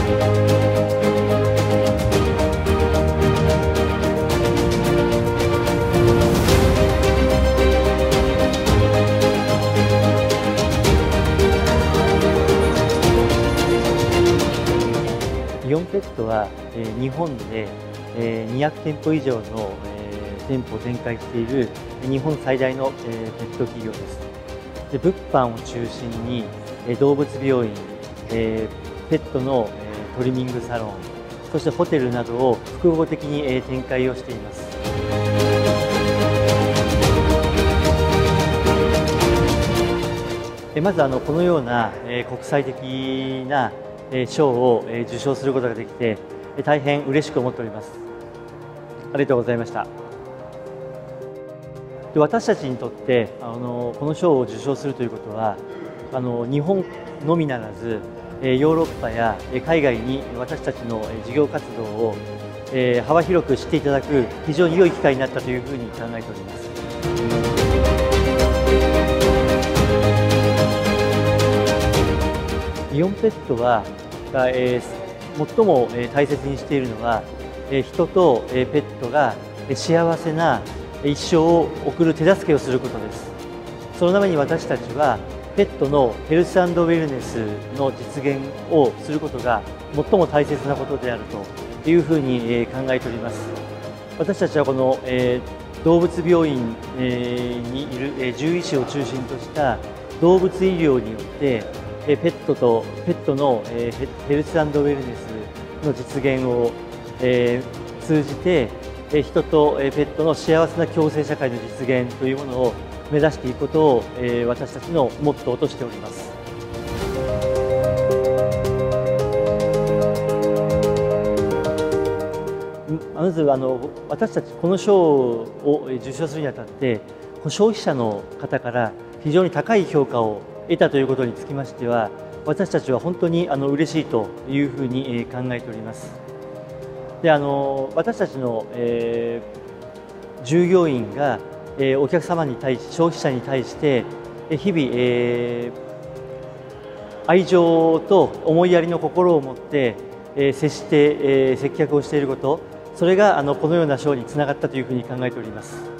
イオンペットは日本で200店舗以上の店舗を展開している日本最大のペット企業です。物販を中心に動物病院、ペットのトリミングサロン、そしてホテルなどを複合的に展開をしています。まずこのような国際的な賞を受賞することができて大変嬉しく思っております。ありがとうございました。私たちにとってこの賞を受賞するということは日本のみならずヨーロッパや海外に私たちの事業活動を幅広く知っていただく非常に良い機会になったというふうに考えております。イオンペットは最も大切にしているのは人とペットが幸せな一生を送る手助けをすることです。そのために私たちはペットのヘルス&ウェルネスの実現をすることが最も大切なことであるというふうに考えております。私たちはこの動物病院にいる獣医師を中心とした動物医療によってペットのヘルス&ウェルネスの実現を通じて人とペットの幸せな共生社会の実現というものを目指していくことを私たちのモットーとしております。まず私たちこの賞を受賞するにあたって消費者の方から非常に高い評価を得たということにつきましては私たちは本当に嬉しいというふうに考えております。で私たちの従業員がお客様に対し消費者に対して日々愛情と思いやりの心を持って接して接客をしていること、それがこのような賞につながったというふうに考えております。